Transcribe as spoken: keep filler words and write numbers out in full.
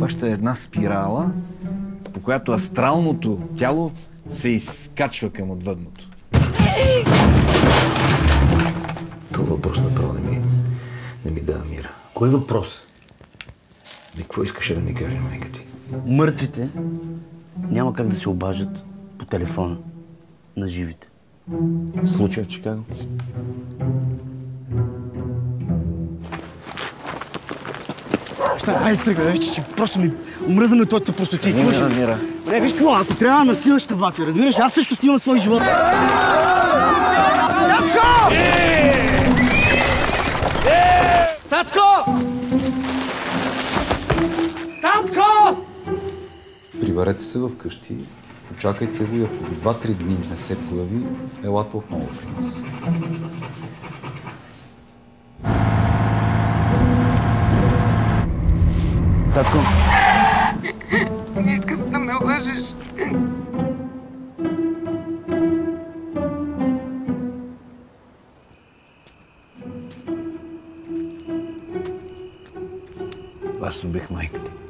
хваща една спирала, по която астралното тяло се изкачва към отвъдното. Това въпрос направо не ми, не ми дава мира. Кой въпрос? И какво искаше да ми каже майка ти? Мъртвите няма как да се обаждат по телефона на живите. Случай в Чикаго? Айде тръгвай, вече, че просто ми омръзнаме този простоти. Не, не, Мира. Не, виж какво, ако трябва на сила ще влача, разбираш? Аз също си имам свой живот. Татко! Татко! Татко! Приберете се вкъщи, почакайте го и ако два-три дни не се появи, елате отново при нас. Татко! Не искам да ме лъжеш. Аз убих майка ти.